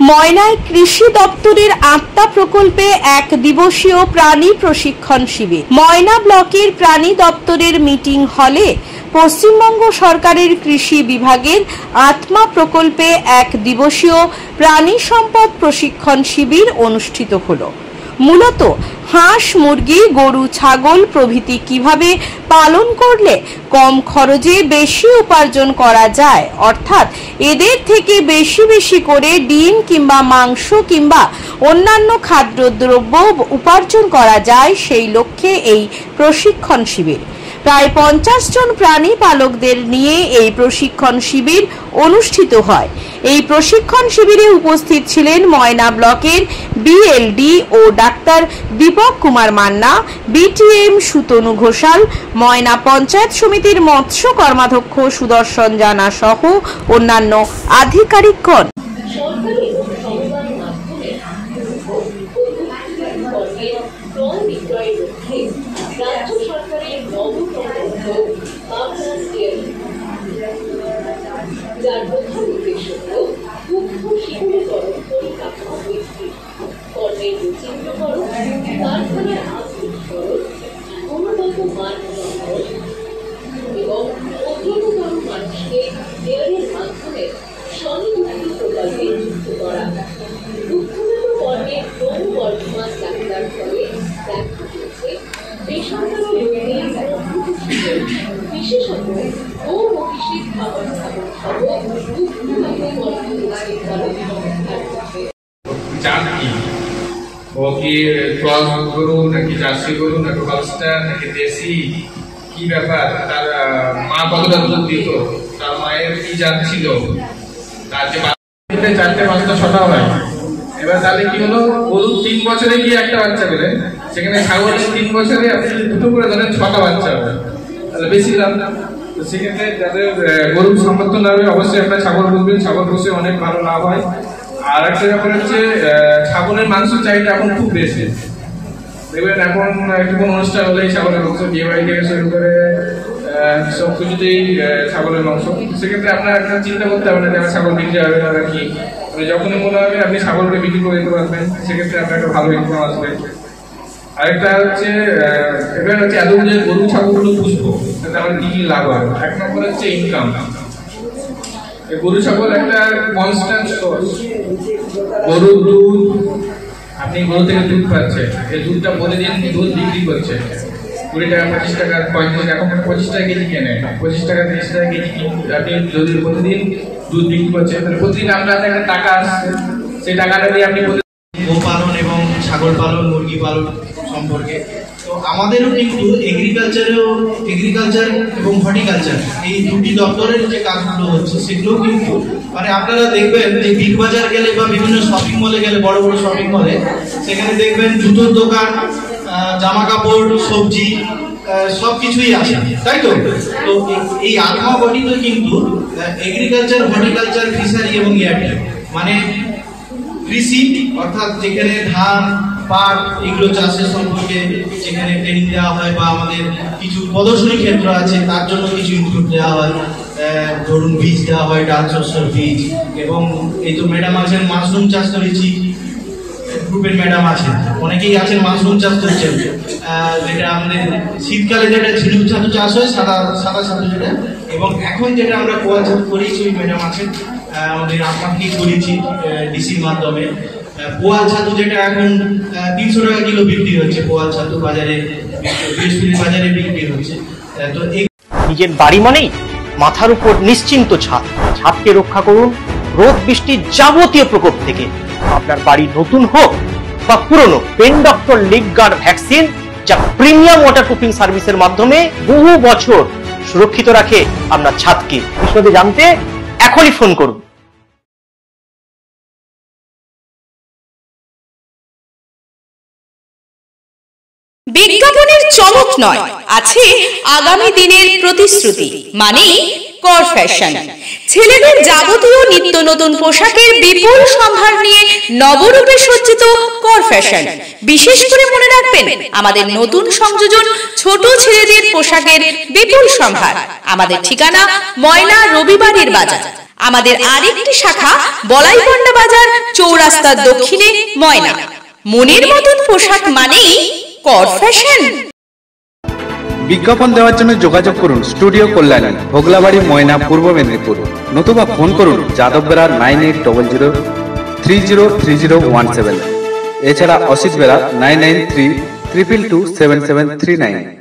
ময়নায় কৃষি দপ্তরের আত্মা প্রকল্পে এক দিবসীয় প্রাণী প্রশিক্ষণ শিবির। ময়না ব্লকের প্রাণী দপ্তরের মিটিং হলে পশ্চিমবঙ্গ সরকারের কৃষি বিভাগের আত্মা প্রকল্পে এক দিবসীয় প্রাণী সম্পদ প্রশিক্ষণ শিবির অনুষ্ঠিত হলো। মূলত হাঁস, মুরগি, গরু, ছাগল প্রভৃতি কিভাবে পালন করলে কম খরচে বেশি উপার্জন করা যায়, অর্থাৎ এদের থেকে বেশি বেশি করে ডিম কিংবা মাংস কিংবা অন্যান্য খাদ্যদ্রব্য উপার্জন করা যায়, সেই লক্ষ্যে এই প্রশিক্ষণ শিবির। প্রায় 50 জন প্রাণী পালকদের নিয়ে এই প্রশিক্ষণ শিবির অনুষ্ঠিত হয়। এই প্রশিক্ষণ শিবিরে উপস্থিত ছিলেন ময়না ব্লকের বিএলডি ও ডাক্তার দীপক কুমার মান্না, বিটিএম সুতনু ঘোষাল, ময়না পঞ্চায়েত সমিতির মৎস্য কর্মাধ্যক্ষ সুদর্শন জানা সহ অন্যান্য আধিকারিকগণ। রাজ্য সরকারের নবতম উদ্যোগ আপনার ডেয়ারি, যার প্রধান উদ্দেশ্য হল দুগ্ধ শিশুরীকরণ পরিকাঠামো বৃদ্ধি, পণ্যের বৈচিত্র্যকরণ, কারখানার আধুনিকীকরণ, গুণগত মান উন্নয়ন এবং অগ্রগতর মানুষকে ডেয়ারির মাধ্যমে স্বনির্ভর প্রকল্পে যুক্ত করা। দুগ্ধজাত পণ্যের ক্রমবর্ধমান চাহিদার ফলে দেখা গেছে বেসরকারি বিশেষত ও মহিষের খাবার খাবার সহ দুগ্ধজাত ও কি ক্রস গরু নাকি জার্সি গরু নাকি হলস্টাইন নাকি দেশি, কি ব্যাপার, তার মা কতটা দুধ দিত, তার মায়ের কি জাত ছিল, তার যে 4টে 5টা 6টা হয়। এবার তাহলে কি হলো, গরু 3 বছরে গিয়ে একটা বাচ্চা পেলেন, সেখানে ছাগল 3 বছরে আপনি দুটো করে ধরেন 6টা বাচ্চা হবে, তাহলে বেশি লাভ না। তো সেক্ষেত্রে যাদের গরু সমর্থন হবে অবশ্যই একটা ছাগল পুষবেন, ছাগল পুষে অনেক ভালো লাভ হয়। আর একটা ব্যাপার হচ্ছে ছাগলের মাংস চাহিদা এখন খুব বেশি। দেখবেন এখন একটু কোনো অনুষ্ঠান হলেই ছাগলের মাংস, বিয়ে বাড়ি থেকে শুরু করে সব কিছুতেই ছাগলের মাংস। সেক্ষেত্রে আপনার একটা চিন্তা করতে হবে না যে আমার ছাগল বিক্রি হবে না কি, যখনই মনে হবে আপনি ছাগলকে বিক্রি করে দিতে পারবেন, সেক্ষেত্রে আপনার একটা ভালো ইনকাম আসবে। আরেকটা হচ্ছে এবার হচ্ছে এত যে গরু ছাগলগুলো পুষবো তাতে আমার কি কি লাভ হয়। 1 নম্বর হচ্ছে ইনকাম। গরু ছাগল একটা কনস্ট্যান্ট সোর্স। গরুর দুধ, আপনি গরু থেকে দুধ পাচ্ছেন, এই দুধটা প্রতিদিন দুধ বিক্রি করছে 20 টাকা 25 টাকা 35, এখন 25 টাকা কেজি কেনে, 25 টাকা 30 টাকা কেজি। আপনি যদি প্রতিদিন দুধ বিক্রি করছেন তাহলে প্রতিদিন আপনার একটা টাকা আসছে, সেই টাকাটা দিয়ে আপনি গোপালন এবং ছাগল পালন, মুরগি পালন সম্পর্কে। তো আমাদেরও কিন্তু এগ্রিকালচার এবং হর্টিকালচার এই দুটি দপ্তরের যে কাজগুলো হচ্ছে সেগুলো কিন্তু মানে আপনারা দেখবেন যে বিগ বাজার গেলে বা বিভিন্ন শপিং মলে গেলে, বড় বড় শপিং মলে, সেখানে দেখবেন জুতোর দোকান, জামা কাপড়, সবজি সবকিছুই আছে, তাই তো? তো এই আত্মা গঠিত কিন্তু এগ্রিকালচার, হর্টিকালচার, ফিশারি এবং এয়ারটেল, মানে কৃষি অর্থাৎ যেখানে ধান, পাট এগুলো চাষের সম্পর্কে যেখানে ট্রেনিং দেওয়া হয় বা আমাদের কিছু প্রদর্শনী ক্ষেত্র আছে তার জন্য কিছু ইনপুট দেওয়া হয়, ধরুন বীজ দেওয়া হয়, ডাল শস্যের বীজ। এবং এই তো ম্যাডাম আছেন মাশরুম চাষ করেছি, গ্রুপের ম্যাডাম আছেন, অনেকেই আছেন মাশরুম চাষ করছেন, যেটা আমাদের শীতকালে যেটা ঝিনুক ছাতু চাষ হয়, সাদা ছাতু যেটা, এবং এখন যেটা আমরা পোয়া ছাতু করেছি ওই ম্যাডাম আছেন, আমাদের আপনাকে করেছি ডিসির মাধ্যমে। পোয়াল ছাতু যেটা এখন 300 টাকা কিলো বিক্রি হচ্ছে, পোয়াল ছাতু বাজারে, বৃহস্পতি বাজারে বিক্রি হচ্ছে। তো নিজের বাড়ি মানেই মাথার উপর নিশ্চিন্ত ছাদ। ছাদকে রক্ষা করুন রোদ বৃষ্টির যাবতীয় প্রকোপ থেকে। আপনার বাড়ি নতুন হোক বা পুরনো, pen doctor leak guard vaccine, যা প্রিমিয়াম ওয়াটারপ্রুফিং সার্ভিসের মাধ্যমে বহু বছর সুরক্ষিত রাখে আপনার ছাদকে। বিশদে জানতে এখনই ফোন করুন। বিজ্ঞাপনের চমক নয়, আছে আগামী দিনের প্রতিশ্রুতি, মানে কর ফ্যাশন। ছেলেদের যাবতীয় নিত্য নতুন পোশাকের বিপুল সম্ভার নিয়ে নবরূপে সজ্জিত কর ফ্যাশন। বিশেষ করে মনে রাখবেন, আমাদের নতুন সংযোজন ছোট ছেলেদের পোশাকের বিপুল সম্ভার। আমাদের ঠিকানা ময়না রবিবারের বাজার। আমাদের আরেকটি শাখা বলাইপন্ডা বাজার চৌরাস্তার দক্ষিণে ময়না। মনের মতন পোশাক মানেই কর ফ্যাশন। বিজ্ঞাপন দেওয়ার জন্য যোগাযোগ করুন স্টুডিও কল্যাণী, ভোগলাবাড়ি, ময়না, পূর্ব মেদিনীপুর। নতুবা ফোন করুন যাদববেড়া 9800303017। এছাড়া অসিত বেড়া 9932227739।